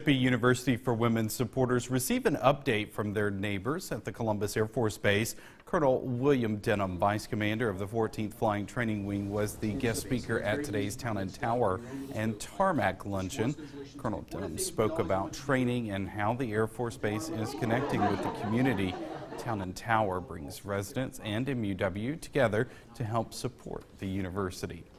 University for Women supporters receive an update from their neighbors at the Columbus Air Force Base. Colonel William Denham, Vice Commander of the 14th Flying Training Wing, was the guest speaker at today's Town and Tower and Tarmac luncheon. Colonel Denham spoke about training and how the Air Force Base is connecting with the community. Town and Tower brings residents and MUW together to help support the university.